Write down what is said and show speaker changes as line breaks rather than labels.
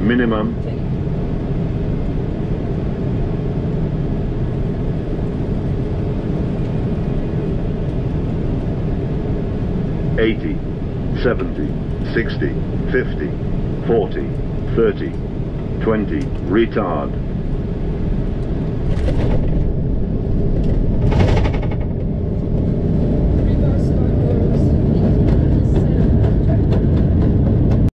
minimum. 80, 70, 60, 50, 40, 30, 20, retard.